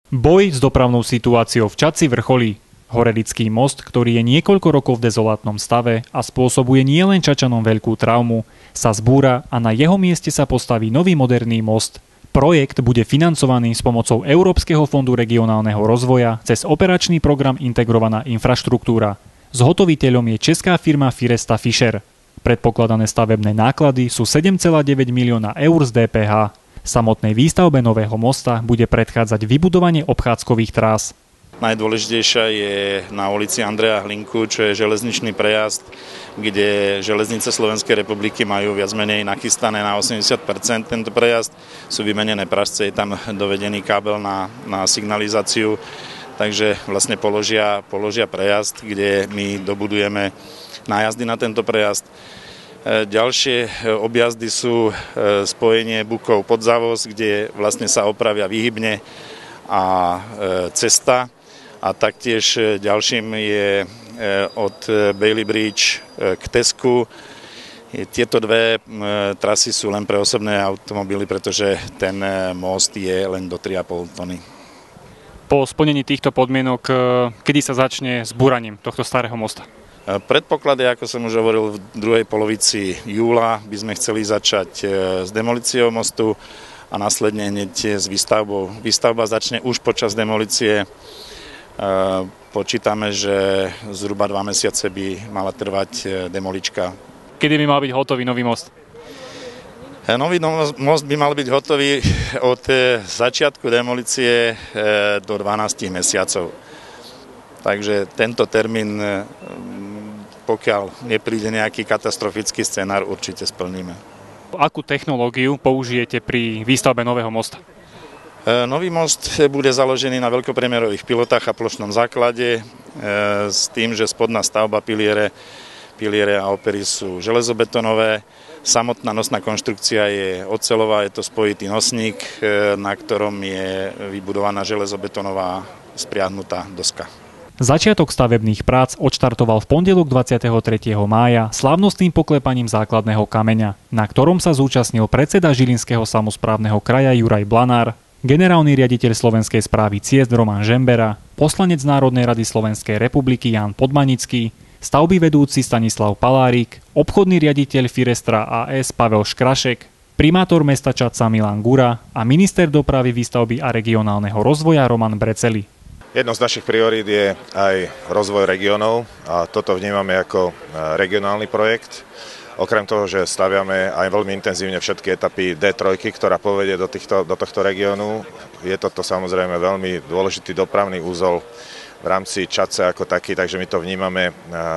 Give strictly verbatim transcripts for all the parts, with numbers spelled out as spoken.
Boj s dopravnou situáciou v Čadci vrcholí. Horelický most, ktorý je niekoľko rokov v dezolátnom stave a spôsobuje nielen Čačanom veľkú traumu, sa zbúra a na jeho mieste sa postaví nový moderný most. Projekt bude financovaný s pomocou Európskeho fondu regionálneho rozvoja cez operačný program Integrovaná infraštruktúra. Zhotoviteľom je česká firma Firesta Fischer. Predpokladané stavebné náklady sú sedem celá deväť milióna eur z dé pé há. Samotnej výstavbe nového mosta bude predchádzať vybudovanie obchádzkových trás. Najdôležitejšia je na ulici Andreja Hlinku, čo je železničný prejazd, kde železnice Slovenskej republiky majú viac menej nachystané na osemdesiat percent tento prejazd. Sú vymenené pražce, je tam dovedený kábel na, na signalizáciu, takže vlastne položia, položia prejazd, kde my dobudujeme nájazdy na tento prejazd. Ďalšie objazdy sú spojenie Bukov pod Závoz, kde vlastne sa opravia výhybne a cesta. A taktiež ďalším je od Bailey Bridge k Tesku. Tieto dve trasy sú len pre osobné automobily, pretože ten most je len do tri a pol tony. Po splnení týchto podmienok, kedy sa začne s búraním tohto starého mosta? Predpoklady, ako som už hovoril, v druhej polovici júla by sme chceli začať s demolíciou mostu a následne hneď s výstavbou. Výstavba začne už počas demolície. Počítame, že zhruba dva mesiace by mala trvať demolička. Kedy by mal byť hotový nový most? Nový most by mal byť hotový od začiatku demolície do dvanásť mesiacov. Takže tento termín, pokiaľ nepríde nejaký katastrofický scenár, určite splníme. Akú technológiu použijete pri výstavbe nového mosta? Nový most bude založený na veľkopriemerových pilotách a plošnom základe s tým, že spodná stavba, piliere, piliere a opery sú železobetonové. Samotná nosná konštrukcia je oceľová, je to spojitý nosník, na ktorom je vybudovaná železobetonová spriahnutá doska. Začiatok stavebných prác odštartoval v pondelok dvadsiateho tretieho mája slávnostným poklepaním základného kameňa, na ktorom sa zúčastnil predseda Žilinského samosprávneho kraja Juraj Blanár, generálny riaditeľ Slovenskej správy ciest Roman Žembera, poslanec Národnej rady Slovenskej republiky Ján Podmanický, stavby vedúci Stanislav Palárik, obchodný riaditeľ Firestra á es Pavel Škrašek, primátor mesta Čadca Milan Gura a minister dopravy, výstavby a regionálneho rozvoja Roman Breceli. Jednou z našich priorít je aj rozvoj regiónov a toto vnímame ako regionálny projekt. Okrem toho, že staviame aj veľmi intenzívne všetky etapy dé tri, ktorá povedie do, týchto, do tohto regiónu, je toto samozrejme veľmi dôležitý dopravný úzol v rámci Čadce ako taký, takže my to vnímame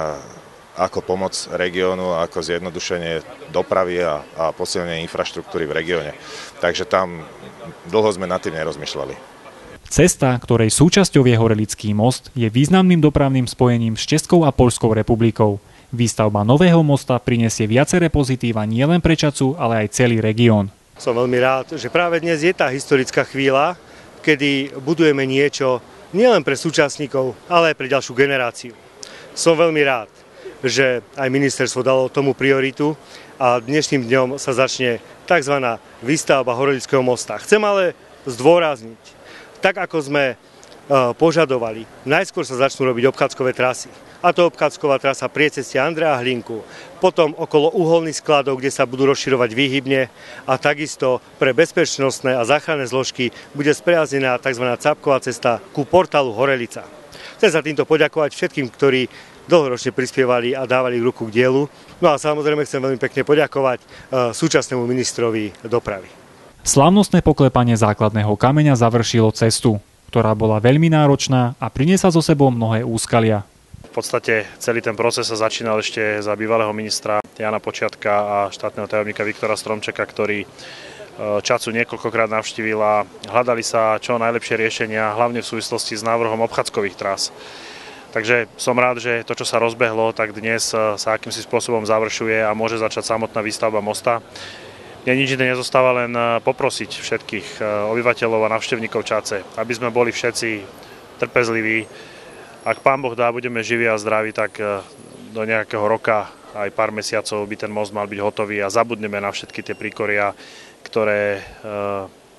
ako pomoc regiónu, ako zjednodušenie dopravy a, a posilnenie infraštruktúry v regióne. Takže tam dlho sme nad tým nerozmýšľali. Cesta, ktorej súčasťou je Horelický most, je významným dopravným spojením s Českou a Poľskou republikou. Výstavba nového mosta prinesie viaceré pozitíva nielen pre Čadcu, ale aj celý región. Som veľmi rád, že práve dnes je tá historická chvíľa, kedy budujeme niečo nielen pre súčasníkov, ale aj pre ďalšiu generáciu. Som veľmi rád, že aj ministerstvo dalo tomu prioritu a dnešným dňom sa začne tzv. Výstavba Horelického mosta. Chcem ale zdôrazniť, tak ako sme požadovali, najskôr sa začnú robiť obchádzkové trasy. A to obchádzková trasa priecestia Andreja Hlinku, potom okolo uholných skladov, kde sa budú rozširovať výhybne a takisto pre bezpečnostné a záchranné zložky bude sprejaznená tzv. Cápková cesta ku portálu Horelica. Chcem sa týmto poďakovať všetkým, ktorí dlhoročne prispievali a dávali ruku k dielu. No a samozrejme chcem veľmi pekne poďakovať súčasnému ministrovi dopravy. Slávnostné poklepanie základného kameňa završilo cestu, ktorá bola veľmi náročná a priniesla so sebou mnohé úskalia. V podstate celý ten proces sa začínal ešte za bývalého ministra Jana Počiatka a štátneho tajomníka Viktora Stromčeka, ktorý Čadcu niekoľkokrát navštívil a hľadali sa čo najlepšie riešenia, hlavne v súvislosti s návrhom obchádzkových trás. Takže som rád, že to, čo sa rozbehlo, tak dnes sa akýmsi spôsobom završuje a môže začať samotná výstavba mosta. Mne nič iné nezostáva len poprosiť všetkých obyvateľov a navštevníkov Čadce, aby sme boli všetci trpezliví. Ak Pán Boh dá, budeme živí a zdraví, tak do nejakého roka, aj pár mesiacov by ten most mal byť hotový a zabudneme na všetky tie príkoria, ktoré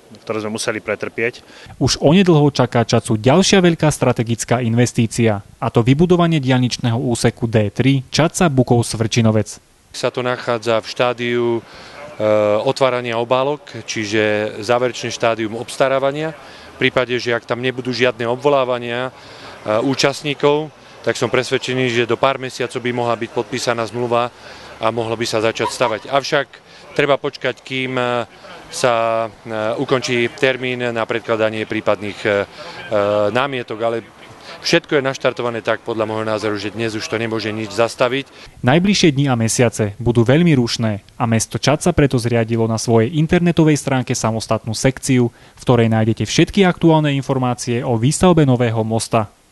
ktoré sme museli pretrpieť. Už onedlho čaká Čacu ďalšia veľká strategická investícia, a to vybudovanie diaľničného úseku dé tri Čaca-Bukov-Svrčinovec. Sa to nachádza v štádiu e, otvárania obálok, čiže záverečné štádium obstarávania. V prípade, že ak tam nebudú žiadne obvolávania e, účastníkov, tak som presvedčený, že do pár mesiacov by mohla byť podpísaná zmluva a mohlo by sa začať stavať. Avšak treba počkať, kým sa ukončí termín na predkladanie prípadných námietok, ale všetko je naštartované tak, podľa môjho názoru, že dnes už to nemôže nič zastaviť. Najbližšie dni a mesiace budú veľmi rušné a mesto Čaca preto zriadilo na svojej internetovej stránke samostatnú sekciu, v ktorej nájdete všetky aktuálne informácie o výstavbe nového mosta.